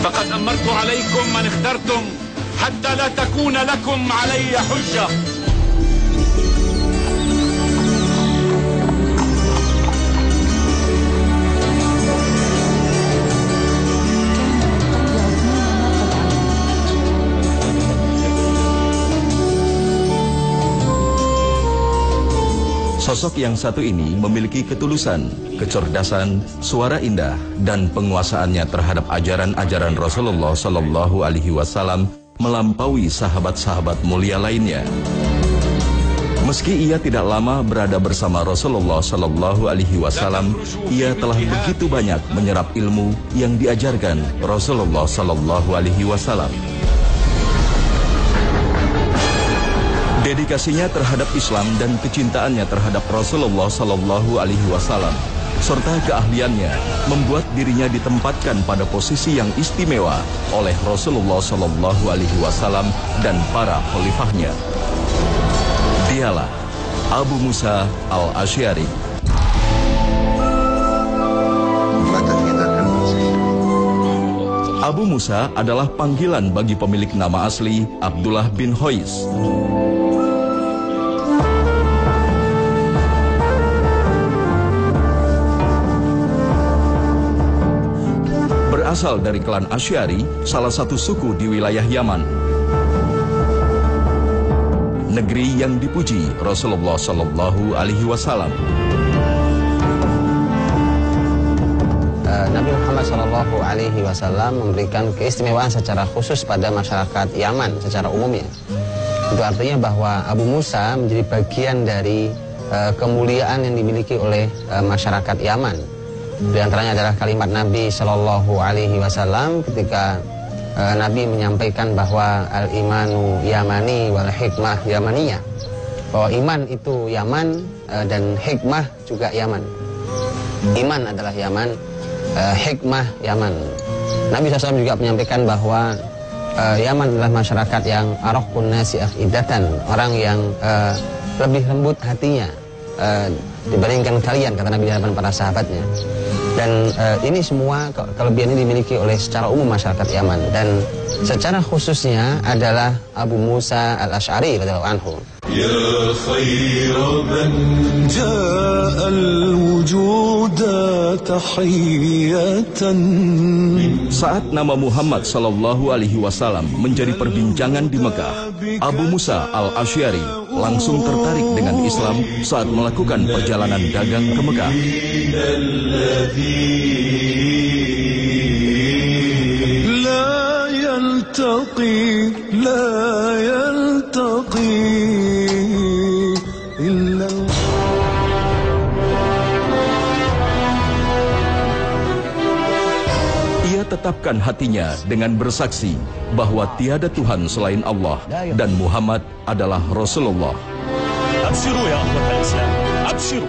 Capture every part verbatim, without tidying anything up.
فقد أمرت عليكم من اخترتم حتى لا تكون لكم علي حجة. Sosok yang satu ini memiliki ketulusan, kecerdasan, suara indah, dan penguasaannya terhadap ajaran-ajaran Rasulullah Sallallahu Alaihi Wasallam melampaui sahabat-sahabat mulia lainnya. Meski ia tidak lama berada bersama Rasulullah Sallallahu Alaihi Wasallam, ia telah begitu banyak menyerap ilmu yang diajarkan Rasulullah Sallallahu Alaihi Wasallam. Dedikasinya terhadap Islam dan kecintaannya terhadap Rasulullah Sallallahu Alaihi Wasallam serta keahliannya membuat dirinya ditempatkan pada posisi yang istimewa oleh Rasulullah Sallallahu Alaihi Wasallam dan para khalifahnya. Dialah Abu Musa al-Asy'ari. Abu Musa adalah panggilan bagi pemilik nama asli Abdullah bin Qais. Berasal dari klan Asy'ari, salah satu suku di wilayah Yaman. Negeri yang dipuji Rasulullah Sallallahu Alaihi Wasallam. Nabi Muhammad Sallallahu Alaihi Wasallam memberikan keistimewaan secara khusus pada masyarakat Yaman secara umumnya. Itu artinya bahwa Abu Musa menjadi bagian dari uh, kemuliaan yang dimiliki oleh uh, masyarakat Yaman. Di antaranya adalah kalimat Nabi Shallallahu Alaihi Wasallam ketika uh, Nabi menyampaikan bahwa al-imanu yamani wal hikmah yamaniyah, bahwa iman itu Yaman uh, dan hikmah juga Yaman. Iman adalah Yaman, uh, hikmah Yaman. Nabi shallallahu alaihi wasallam juga menyampaikan bahwa uh, Yaman adalah masyarakat yang araqun nasi afidatan, orang yang uh, lebih lembut hatinya uh, dibandingkan kalian, kata Nabi di hadapan para sahabatnya. Dan uh, ini semua ke kelebihan ini dimiliki oleh secara umum masyarakat Yaman, dan secara khususnya adalah Abu Musa al-Asy'ari radhiyallahu anhu. Ya khaira man jaa al-wujud tahiyatan. Saat nama Muhammad Sallallahu Alaihi Wasallam menjadi perbincangan di Mekah, Abu Musa al-Asy'ari langsung tertarik dengan Islam saat melakukan perjalanan dagang ke Mekah. La yaltaqi, la yaltaqi illa. Ia tetapkan hatinya dengan bersaksi bahwa tiada Tuhan selain Allah dan Muhammad adalah Rasulullah. Abshiru ya akhwatal Islam, abshiru.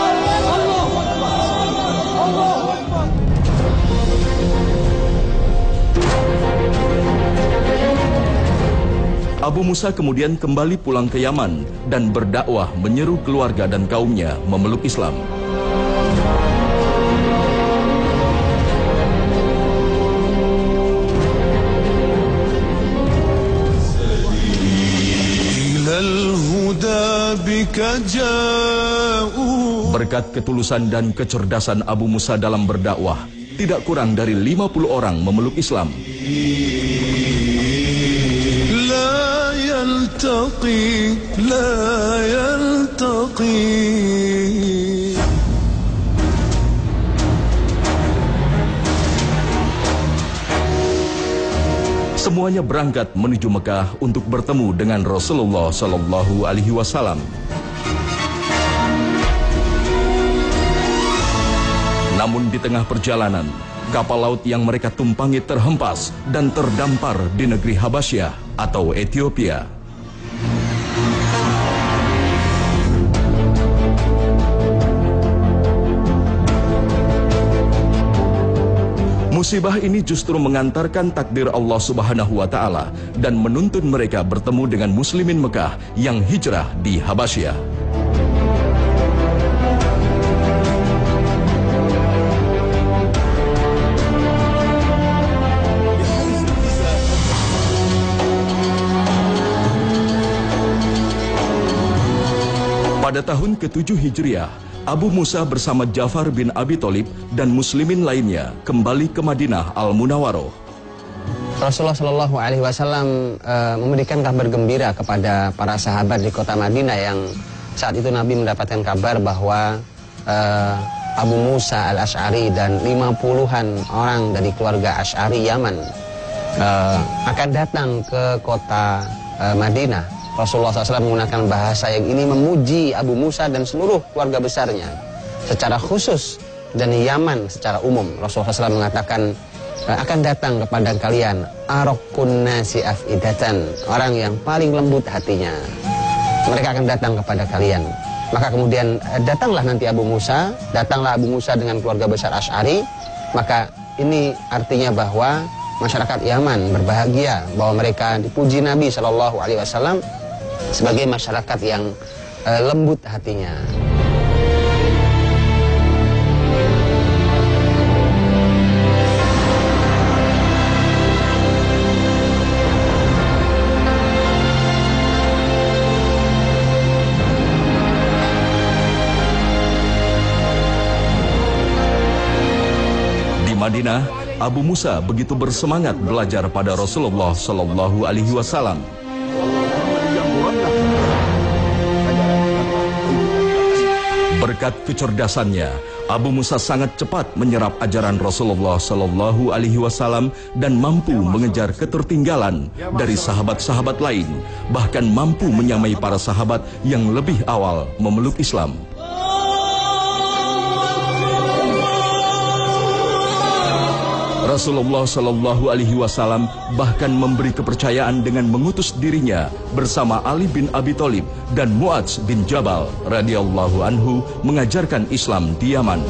Abu Musa kemudian kembali pulang ke Yaman dan berdakwah menyeru keluarga dan kaumnya memeluk Islam. Berkat ketulusan dan kecerdasan Abu Musa dalam berdakwah, tidak kurang dari lima puluh orang memeluk Islam. La yaltaqi, la yaltaqi. Semuanya berangkat menuju Mekah untuk bertemu dengan Rasulullah Sallallahu Alaihi Wasallam. Namun di tengah perjalanan, kapal laut yang mereka tumpangi terhempas dan terdampar di negeri Habasyah atau Ethiopia. Musibah ini justru mengantarkan takdir Allah Subhanahu wa Ta'ala dan menuntun mereka bertemu dengan muslimin Mekah yang hijrah di Habasyah. Pada tahun ketujuh Hijriah, Abu Musa bersama Ja'far bin Abi Thalib dan muslimin lainnya kembali ke Madinah Al-Munawwaroh. Rasulullah Shallallahu Alaihi Wasallam uh, memberikan kabar gembira kepada para sahabat di kota Madinah yang saat itu Nabi mendapatkan kabar bahwa uh, Abu Musa Al-Asy'ari dan lima puluhan orang dari keluarga Asy'ari Yaman uh, akan datang ke kota uh, Madinah. Rasulullah shallallahu alaihi wasallam menggunakan bahasa yang ini memuji Abu Musa dan seluruh keluarga besarnya secara khusus dan Yaman secara umum. Rasulullah shallallahu alaihi wasallam mengatakan akan datang kepada kalian araqun nasi afidatan, orang yang paling lembut hatinya. Mereka akan datang kepada kalian. Maka kemudian datanglah nanti Abu Musa, datanglah Abu Musa dengan keluarga besar Asy'ari. Maka ini artinya bahwa masyarakat Yaman berbahagia bahwa mereka dipuji Nabi shallallahu alaihi wasallam sebagai masyarakat yang uh, lembut hatinya. Di Madinah, Abu Musa begitu bersemangat belajar pada Rasulullah Shallallahu Alaihi Wasallam. Berkat kecerdasannya, Abu Musa sangat cepat menyerap ajaran Rasulullah Shallallahu Alaihi Wasallam dan mampu mengejar ketertinggalan dari sahabat-sahabat lain, bahkan mampu menyamai para sahabat yang lebih awal memeluk Islam. Rasulullah Shallallahu Alaihi Wasallam bahkan memberi kepercayaan dengan mengutus dirinya bersama Ali bin Abi Thalib dan Mu'adz bin Jabal radhiyallahu anhu mengajarkan Islam di Yaman.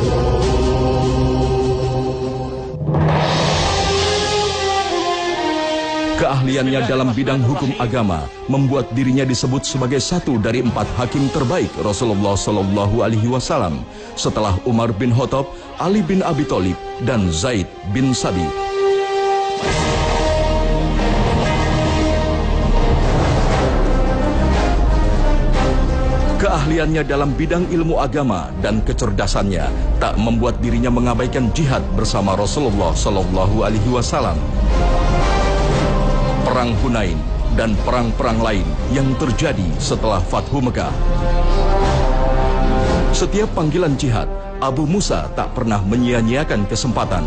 Keahliannya dalam bidang hukum agama membuat dirinya disebut sebagai satu dari empat hakim terbaik Rasulullah Shallallahu Alaihi Wasallam setelah Umar bin Khattab, Ali bin Abi Thalib, dan Zaid bin Sabit. Keahliannya dalam bidang ilmu agama dan kecerdasannya tak membuat dirinya mengabaikan jihad bersama Rasulullah Shallallahu Alaihi Wasallam. Perang Hunain dan perang-perang lain yang terjadi setelah Fathu Mekah. Setiap panggilan jihad, Abu Musa tak pernah menyia-nyiakan kesempatan.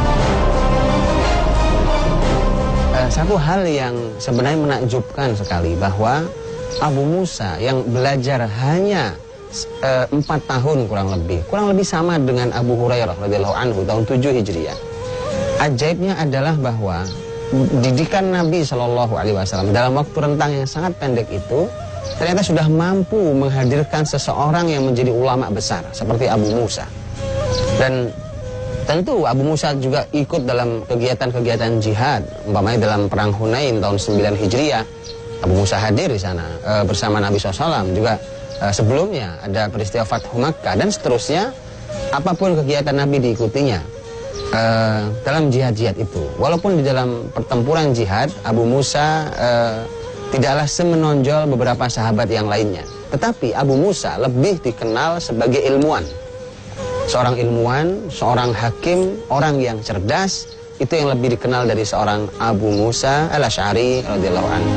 Uh, satu hal yang sebenarnya menakjubkan sekali bahwa Abu Musa yang belajar hanya uh, empat tahun kurang lebih, kurang lebih sama dengan Abu Hurairah radhiyallahu anhu tahun tujuh Hijriah. Ajaibnya adalah bahwa didikan Nabi Shallallahu Alaihi Wasallam dalam waktu rentang yang sangat pendek itu ternyata sudah mampu menghadirkan seseorang yang menjadi ulama besar seperti Abu Musa. Dan tentu Abu Musa juga ikut dalam kegiatan-kegiatan jihad, umpamanya dalam perang Hunain tahun sembilan Hijriah. Abu Musa hadir di sana e, bersama Nabi shallallahu alaihi wasallam. Juga e, sebelumnya ada peristiwa Fathu Makkah dan seterusnya. Apapun kegiatan Nabi diikutinya Uh, dalam jihad-jihad itu. Walaupun di dalam pertempuran jihad Abu Musa uh, tidaklah semenonjol beberapa sahabat yang lainnya, tetapi Abu Musa lebih dikenal sebagai ilmuwan. Seorang ilmuwan, seorang hakim, orang yang cerdas, itu yang lebih dikenal dari seorang Abu Musa Al-Asy'ari radhiyallahu anhu.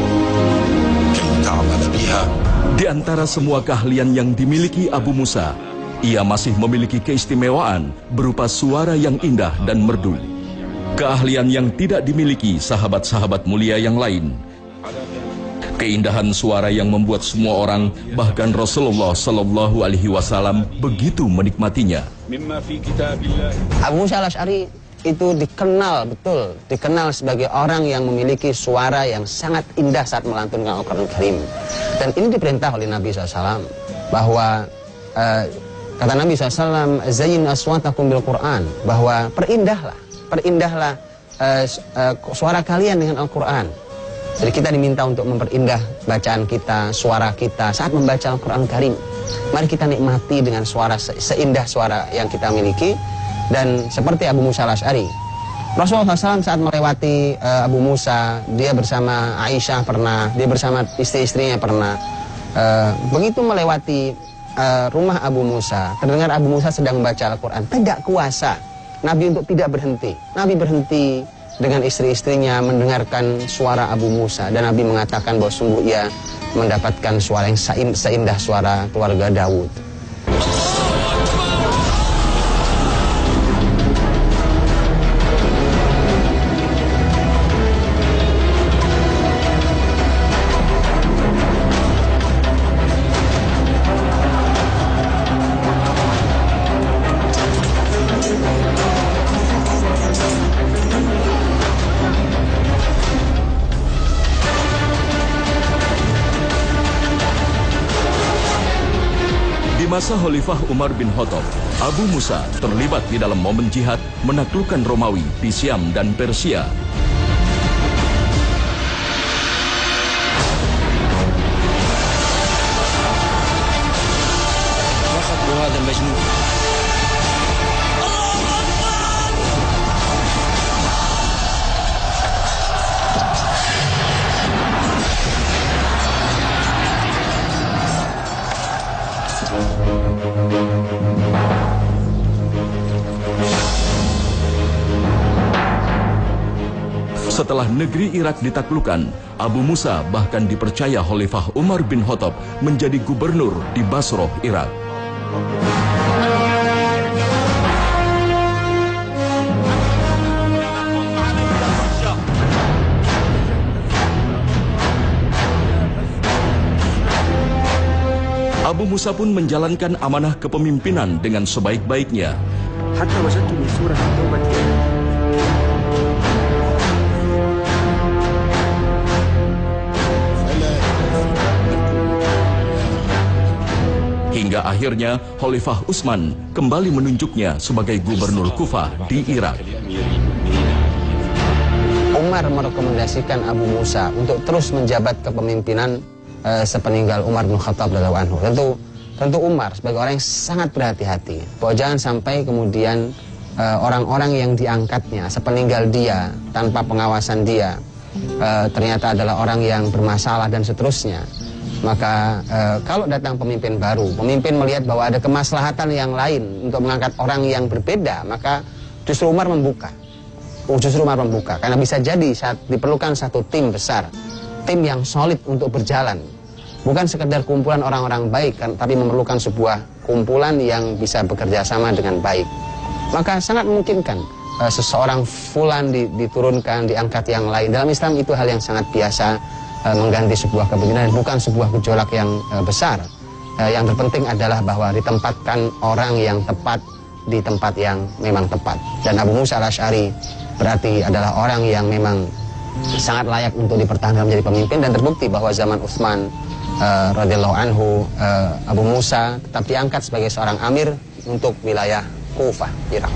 Di antara semua keahlian yang dimiliki Abu Musa, ia masih memiliki keistimewaan berupa suara yang indah dan merdu. Keahlian yang tidak dimiliki sahabat-sahabat mulia yang lain. Keindahan suara yang membuat semua orang, bahkan Rasulullah Shallallahu Alaihi Wasallam begitu menikmatinya. Abu Musa Al-Asy'ari itu dikenal betul, dikenal sebagai orang yang memiliki suara yang sangat indah saat melantunkan Al-Quran Karim. Dan ini diperintah oleh Nabi shallallahu alaihi wasallam bahwa uh, kata Nabi shallallahu alaihi wasallam, "Zayyin aswatakum bil Qur'an," bahwa perindahlah, perindahlah uh, uh, suara kalian dengan Al-Quran. Jadi kita diminta untuk memperindah bacaan kita, suara kita saat membaca Al-Quran Karim. Mari kita nikmati dengan suara se seindah suara yang kita miliki. Dan seperti Abu Musa Al-Asy'ari, Rasulullah shallallahu alaihi wasallam saat melewati uh, Abu Musa, dia bersama Aisyah pernah, dia bersama istri-istrinya pernah. uh, begitu melewati uh, rumah Abu Musa, terdengar Abu Musa sedang membaca Al-Quran. Tegak kuasa Nabi untuk tidak berhenti. Nabi berhenti dengan istri-istrinya mendengarkan suara Abu Musa, dan Nabi mengatakan bahwa sungguh ia mendapatkan suara yang seindah suara keluarga Daud. Di masa Khalifah Umar bin Khattab, Abu Musa terlibat di dalam momen jihad menaklukkan Romawi di Syam dan Persia. Setelah negeri Irak ditaklukkan, Abu Musa bahkan dipercaya Khalifah Umar bin Khattab menjadi gubernur di Basrah, Irak. Abu Musa pun menjalankan amanah kepemimpinan dengan sebaik-baiknya. Hatta wajadtu min surah at-taubah hingga akhirnya Khalifah Utsman kembali menunjuknya sebagai gubernur Kufah di Irak. Umar merekomendasikan Abu Musa untuk terus menjabat kepemimpinan uh, sepeninggal Umar bin Khattab radhiyallahu anhu. Tentu tentu Umar sebagai orang yang sangat berhati-hati bahwa jangan sampai kemudian orang-orang uh, yang diangkatnya sepeninggal dia tanpa pengawasan dia uh, ternyata adalah orang yang bermasalah dan seterusnya. Maka e, kalau datang pemimpin baru, pemimpin melihat bahwa ada kemaslahatan yang lain untuk mengangkat orang yang berbeda, maka justru Umar membuka. Justru Umar membuka, karena bisa jadi saat diperlukan satu tim besar, tim yang solid untuk berjalan. Bukan sekedar kumpulan orang-orang baik, kan, tapi memerlukan sebuah kumpulan yang bisa bekerja sama dengan baik. Maka sangat memungkinkan e, seseorang fulan diturunkan, diangkat yang lain. Dalam Islam itu hal yang sangat biasa, mengganti sebuah kepemimpinan, bukan sebuah gejolak yang uh, besar. Uh, yang terpenting adalah bahwa ditempatkan orang yang tepat di tempat yang memang tepat. Dan Abu Musa al-Asy'ari berarti adalah orang yang memang sangat layak untuk dipertahankan menjadi pemimpin, dan terbukti bahwa zaman Utsman uh, radhiyallahu anhu, uh, Abu Musa tetap diangkat sebagai seorang amir untuk wilayah Kufah, Irak.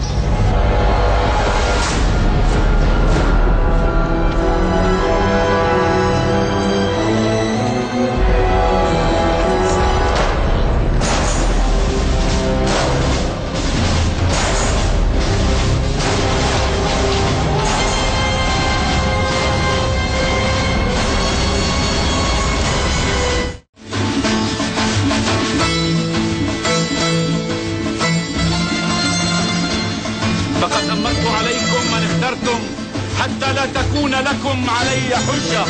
حتى لا تكون لكم علي حجة.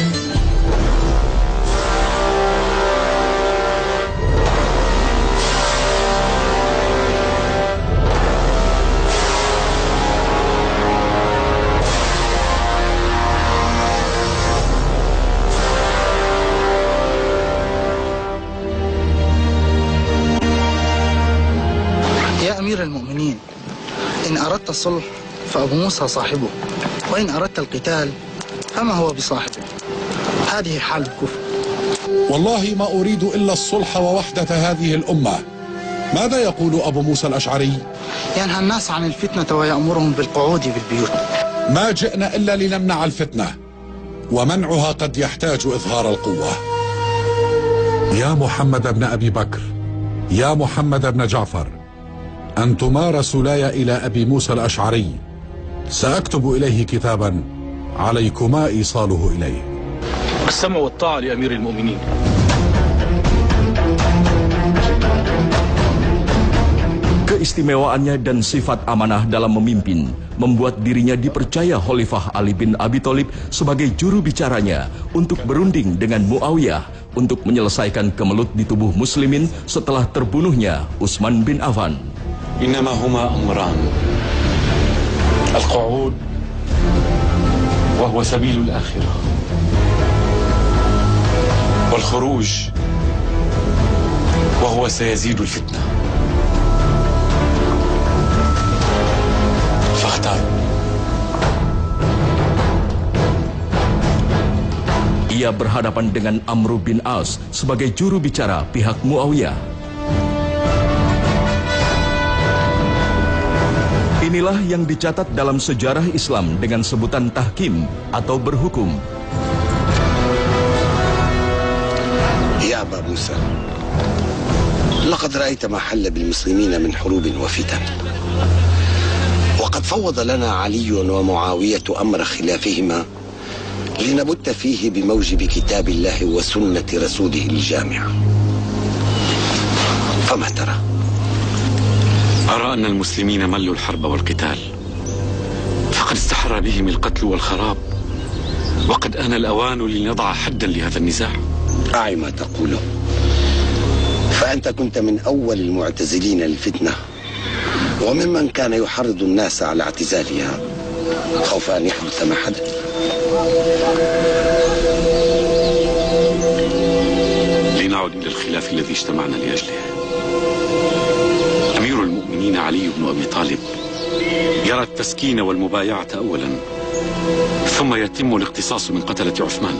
يا أمير المؤمنين، إن أردت الصلح فأبو موسى صاحبه، وإن أردت القتال فما هو بصاحبه. هذه حال الكفر. والله ما أريد إلا الصلح ووحدة هذه الأمة. ماذا يقول أبو موسى الأشعري؟ ينهى الناس عن الفتنة ويأمرهم بالقعود في البيوت. ما جئنا إلا لنمنع الفتنة، ومنعها قد يحتاج إظهار القوة. يا محمد بن أبي بكر، يا محمد بن جعفر، أنتما رسولاي إلى أبي موسى الأشعري، سأكتب إليه كتابا عليكما إيصاله إليه. السمع والطاعة لأمير المؤمنين. Keistimewaannya dan sifat amanah dalam memimpin membuat dirinya dipercaya Khalifah Ali bin Abi Thalib sebagai juru bicaranya untuk berunding dengan Muawiyah untuk menyelesaikan kemelut di tubuh muslimin setelah terbunuhnya Utsman bin Affan. إنما هما أمران القعود وهو سبيل الآخرة والخروج وهو سيزيد الفتنة فاختار. Ia berhadapan dengan Amr bin As sebagai juru bicara pihak Muawiyah. Inilah yang dicatat dalam sejarah Islam dengan sebutan tahkim atau berhukum. يا أبا موسى لقد رأيت ما حل بالمسلمين من حروب وفتن وقد فوض لنا علي ومعاوية أمر خلافهما لنبت فيه بموجب كتاب الله وسنة رسوله الجامعة فما ترى؟ أرى أن المسلمين ملوا الحرب والقتال فقد استحر بهم القتل والخراب وقد آن الأوان لنضع حدا لهذا النزاع. أعي ما تقوله فأنت كنت من أول المعتزلين للفتنة وممن كان يحرض الناس على اعتزالها خوف أن يحدث ما حدث. لنعد إلى الخلاف الذي اجتمعنا لأجله. أمير المؤمنين علي بن أبي طالب يرى التسكين والمبايعة أولا ثم يتم الاقتصاص من قتلة عثمان.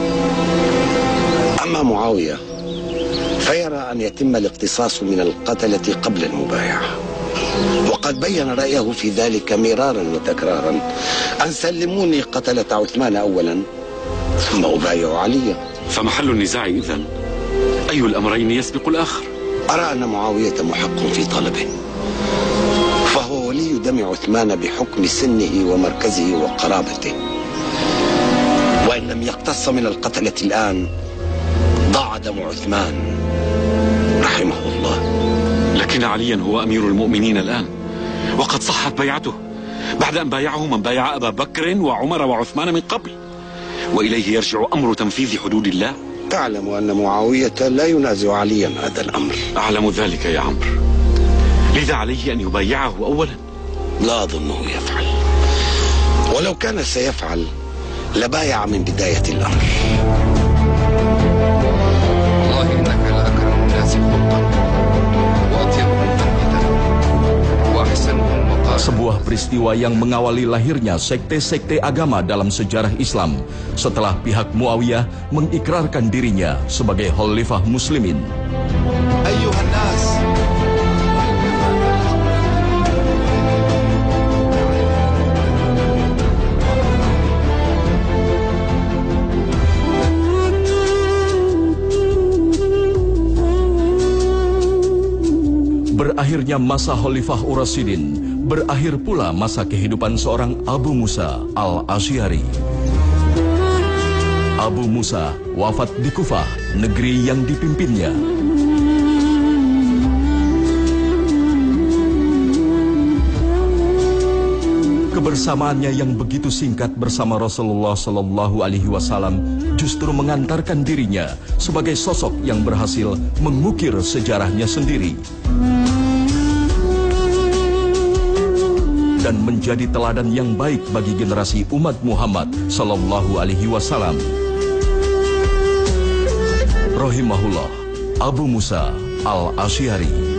أما معاوية فيرى أن يتم الاقتصاص من القتلة قبل المبايعة وقد بين رأيه في ذلك مرارا وتكرارا أن سلموني قتلة عثمان أولا ثم أبايع عليا. فمحل النزاع إذن أي الأمرين يسبق الآخر؟ أرى أن معاوية محق في طلبه فهو ولي دم عثمان بحكم سنه ومركزه وقرابته وإن لم يقتص من القتلة الآن ضاع دم عثمان رحمه الله. لكن عليا هو أمير المؤمنين الآن وقد صحت بيعته بعد أن بايعه من بايع أبا بكر وعمر وعثمان من قبل وإليه يرجع أمر تنفيذ حدود الله. تعلم أن معاوية لا ينازع عليا هذا الأمر. أعلم ذلك يا عمرو لذا عليه أن يبايعه أولا. لا أظنه يفعل ولو كان سيفعل لبايع من بداية الأمر. والله إنك لأكرم الناس خلقا وأطيبهم تربية وأحسنهم مقالا. Sebuah peristiwa yang mengawali lahirnya sekte-sekte agama dalam sejarah Islam setelah pihak Muawiyah mengikrarkan dirinya sebagai Khalifah Muslimin. أيها الناس Berakhirnya masa Khalifah Ur-Rasyidin, berakhir pula masa kehidupan seorang Abu Musa al-Asy'ari. Abu Musa wafat di Kufah, negeri yang dipimpinnya. Kebersamaannya yang begitu singkat bersama Rasulullah Sallallahu Alaihi Wasallam justru mengantarkan dirinya sebagai sosok yang berhasil mengukir sejarahnya sendiri dan menjadi teladan yang baik bagi generasi umat Muhammad Sallallahu Alaihi Wasallam. Rahimahullah Abu Musa al-Asy'ari.